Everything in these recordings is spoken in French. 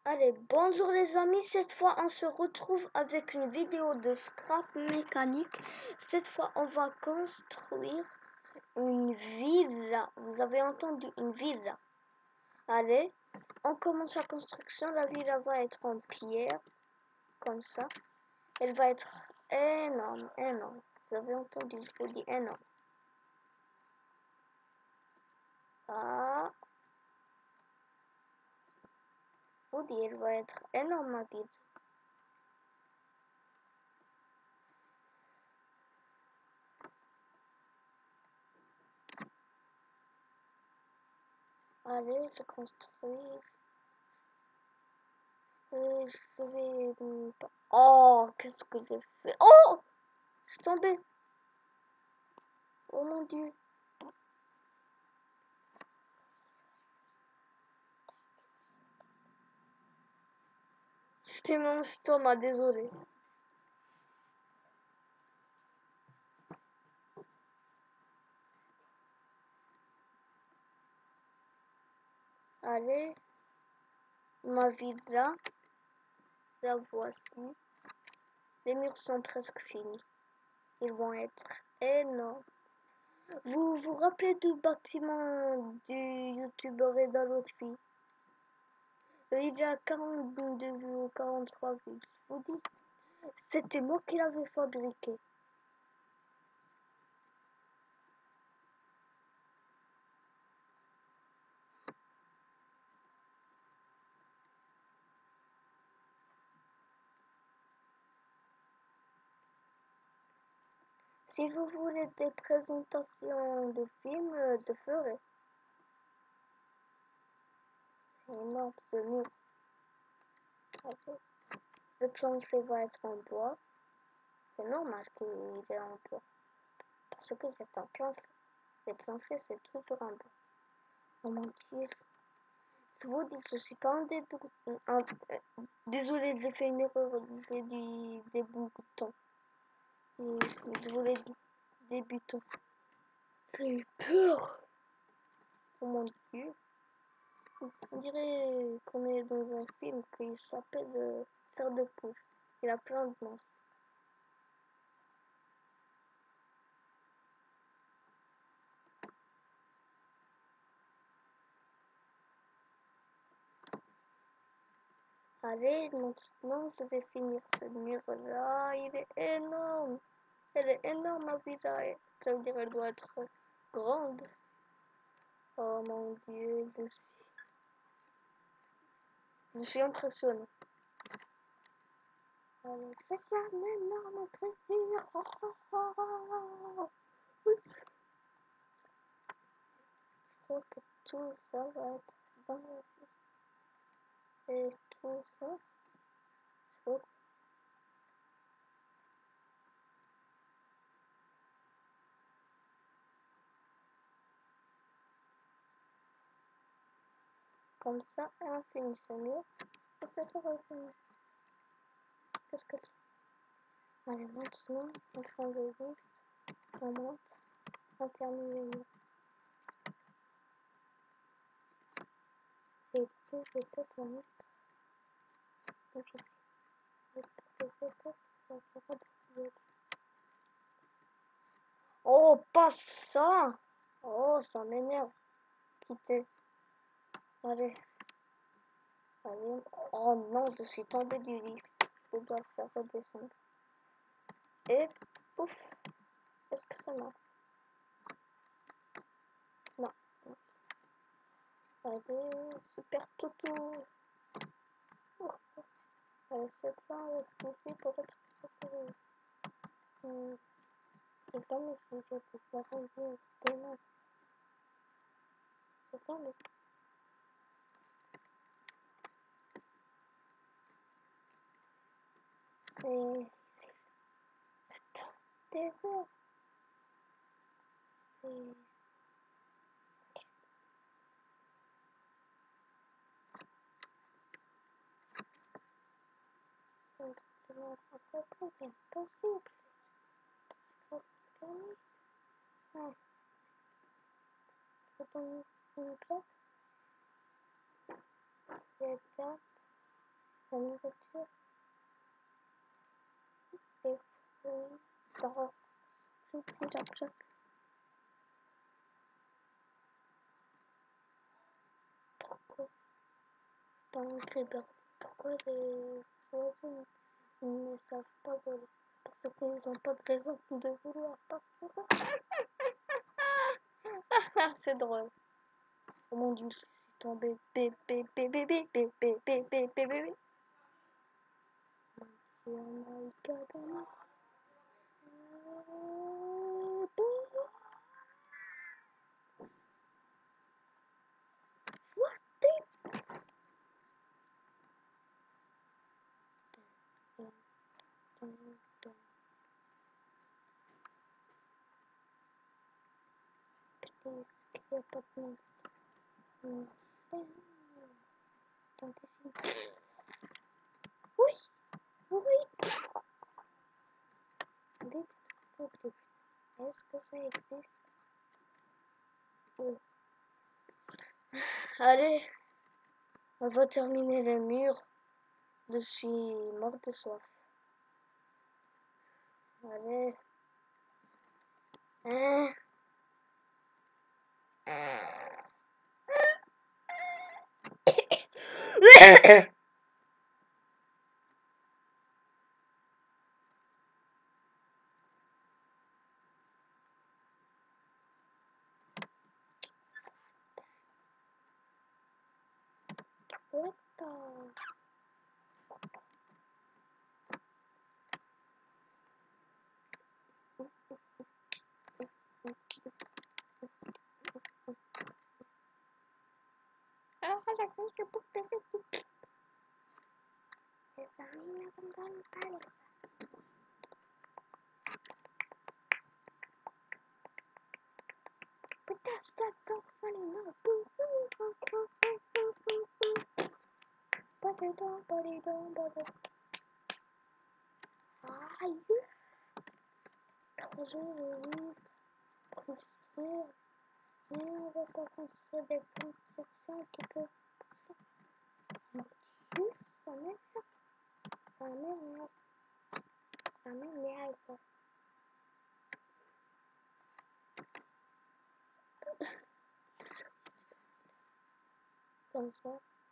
Allez, bonjour les amis, cette fois on se retrouve avec une vidéo de scrap mécanique. Cette fois on va construire une villa. Vous avez entendu, une villa. Allez, on commence la construction. La villa va être en pierre, comme ça. Elle va être énorme, énorme. Vous avez entendu, je vous dis énorme. Ah, je vous dis, elle va être énorme ma villa. Allez, je construis. Je vais... Oh, qu'est-ce que j'ai fait? Oh! C'est tombé. Oh mon Dieu. C'était mon estomac, désolé. Allez, ma villa, la voici. Les murs sont presque finis. Ils vont être énormes. Vous vous rappelez du bâtiment du youtubeur Eda Lotfi? Il y a 42 vues ou 43 vues. Je vous dis, c'était moi qui l'avais fabriqué. Si vous voulez des présentations de films, de ferai. C'est énorme ce mur. Le plancher va être en bois. C'est normal qu'il est en bois. Parce que c'est un plancher. Les planchers, c'est toujours en bois. Oh mon Dieu. Je vous dis, je suis pas un débutant. Désolé, j'ai fait une erreur. J'ai dit débutant. Je voulais dire débutant. J'ai eu peur. Oh mon Dieu. On dirait qu'on est dans un film qui s'appelle Faire de poule. Il a plein de monstres. Allez, maintenant je vais finir ce mur-là. Il est énorme. Elle est énorme, ma villa. Ça veut dire qu'elle doit être grande. Oh mon Dieu, je suis impressionnée. Allez, c'est un énorme trésor. Je crois que tout ça va être dans la vie. Et tout ça, faut comme ça, et on finit ce mur. Et ça sera fini. Qu'est-ce que c'est? Allez, maintenant, on change de lift. On monte. On termine le mur. Et puis, je vais peut-être la mettre. Et puis, pour les étapes, ça sera décidé. Oh, pas ça! Oh, ça m'énerve. Quitter. Allez. Allez. Oh non, je suis tombée du lift. Je dois le faire redescendre. Et pouf. Est-ce que ça marche? Non. Allez, super toutou. Oh. Allez, cette fois, on reste ici pour être préparé. C'est pas mes sujets qui seront bien demain. C'est pas mes... Et c'est un désert. C'est un peu bien possible. Parce que ouais. Faut donner une plaque. Les dates. la nourriture, les fruits, dans tout dans chaque. Pourquoi dans le Québec, pourquoi les oiseaux ne savent pas voler? Parce qu'ils n'ont pas de raison de vouloir partir. C'est drôle. Oh mon dieu, je suis tombée. Bébé, bébé, bébé, bébé, bébé, bébé. What the? Please, qu'il n'y a pas de monstre. Tentez si. Oui, oui. Est-ce que ça existe? Oui. Allez, on va terminer le mur. Je suis mort de soif. Allez. Hein? What the? Alors, la cause de boucle de vie. Les amis ne comprennent pas les but that's not so funny, no. Ah, construire. Mais on va pas construire des constructions qui peuvent. Ça m'énerve. Ça m'énerve. Ça m'énerve. Comme ça.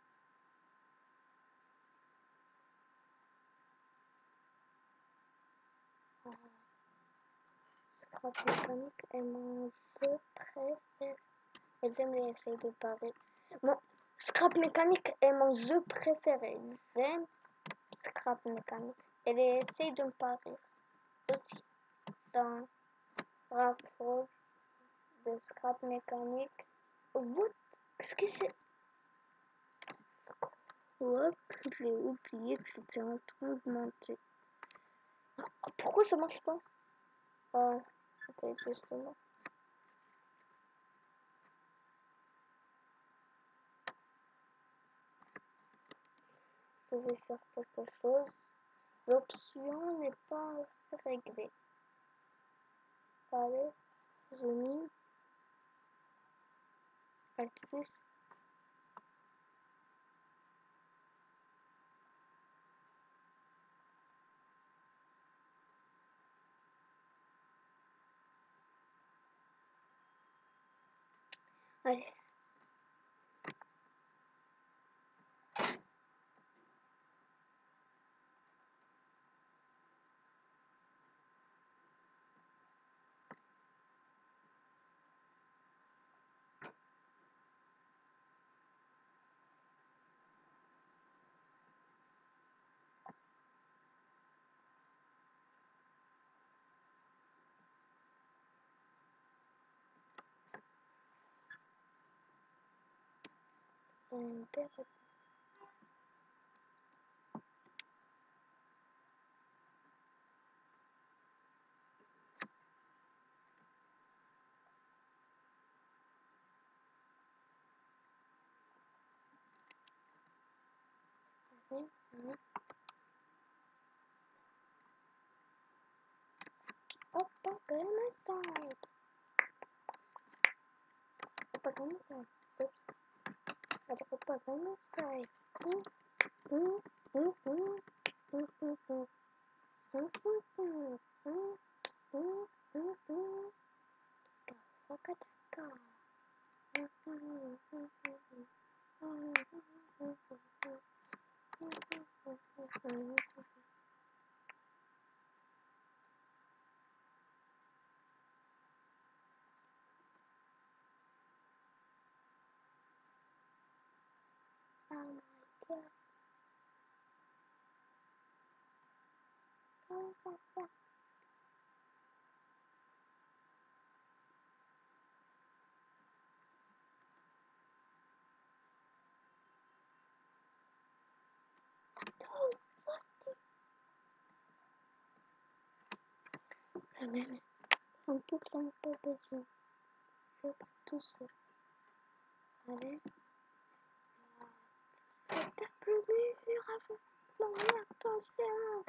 Scrap mécanique est mon jeu préféré. Et j'aime essayer de parler. Mon scrap mécanique est mon jeu préféré. J'aime scrap mécanique. Elle essaie de me parler aussi dans rapport de scrap mécanique. What? Qu'est-ce que c'est? What? J'ai oublié que j'étais en train de monter. Pourquoi ça marche pas? Ah, c'était justement. Je vais faire quelque chose. L'option n'est pas assez réglée. Allez, zoom in. Alt plus. Allez. Oppa style. Oppa style. Oops. Oppa style. Oh my god. Ça même prend tout le temps pas besoin. Je vais tout seul. Allez. C'est plus dur avant. Non, attention.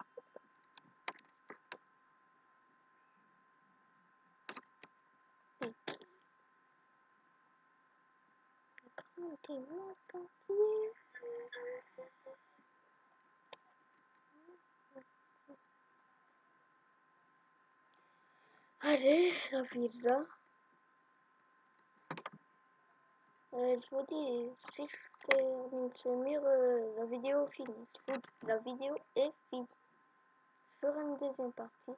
Tranquillement, tranquille. Allez, la villa. Je vous dis, si je termine ce mur, la vidéo est finie. Je vous dis, la vidéo est finie. Je ferai une deuxième partie.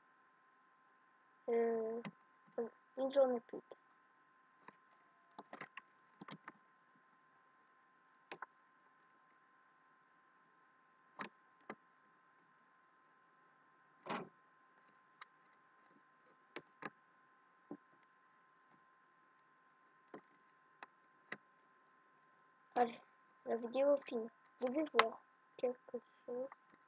Une journée plus tard. Allez, la vidéo est finie. Vous devez voir quelque chose.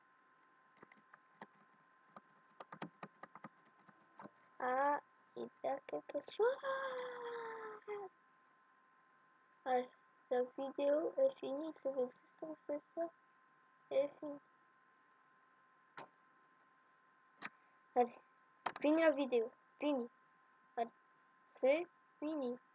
Ah, il y a quelque chose. Allez, la vidéo est finie. Je vais juste refaire ça. Elle est finie. Allez, fini la vidéo. Fini. Allez, c'est fini.